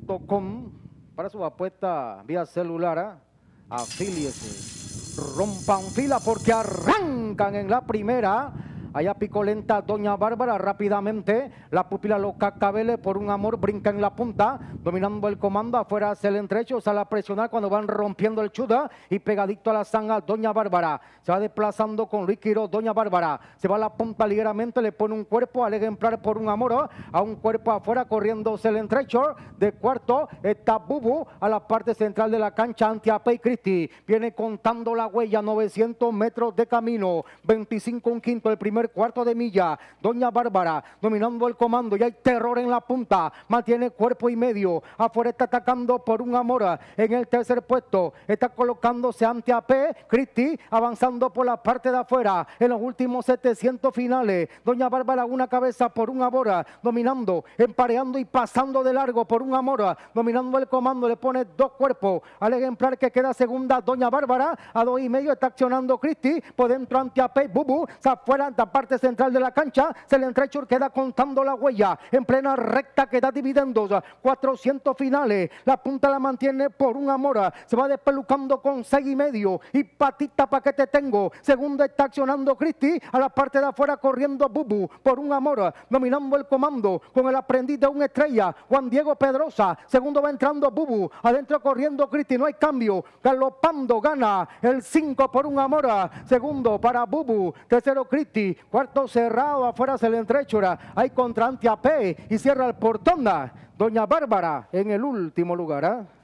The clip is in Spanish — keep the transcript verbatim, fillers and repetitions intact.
punto com para su apuesta vía celular. ¿eh? Afíliese. Rompan fila porque arrancan en la primera. Allá picó lenta Doña Bárbara rápidamente. La pupila los cascabeles por un amor brinca en la punta. Dominando el comando afuera hacia el entrecho. Sale a presionar cuando van rompiendo el chuda. Y pegadito a la zanja Doña Bárbara. Se va desplazando con Luis Quiro Doña Bárbara. Se va a la punta ligeramente. Le pone un cuerpo al ejemplar por un amor. A un cuerpo afuera corriéndose el entrecho. De cuarto está Bubu a la parte central de la cancha ante Apey Cristi. Viene contando la huella. novecientos metros de camino. veinticinco un quinto el primer cuarto de milla. Doña Bárbara dominando el comando. Ya hay terror en la punta. Mantiene cuerpo y medio. Afuera está atacando por un amor. En el tercer puesto está colocándose ante A P. Cristi avanzando por la parte de afuera. En los últimos setecientos finales. Doña Bárbara una cabeza por un amor. Dominando, empareando y pasando de largo por un amor. Dominando el comando. Le pone dos cuerpos al ejemplar que queda segunda. Doña Bárbara a dos y medio está accionando Cristi. Por dentro ante A P. Bubu. Se afuera ante parte central de la cancha, se le entrecho, queda contando la huella, en plena recta queda dividendos, cuatrocientos finales, la punta la mantiene por un amor, se va despelucando con seis y medio, y patita pa' que te tengo, segundo está accionando Cristi, a la parte de afuera corriendo Bubu, por un amor, dominando el comando, con el aprendiz de una estrella, Juan Diego Pedrosa, segundo va entrando Bubu, adentro corriendo Cristi, no hay cambio, galopando gana, el cinco por un amor, segundo para Bubu, tercero Cristi, cuarto cerrado, afuera se le entrechora, hay contra ante A P y cierra el portón Doña Bárbara en el último lugar. ¿eh?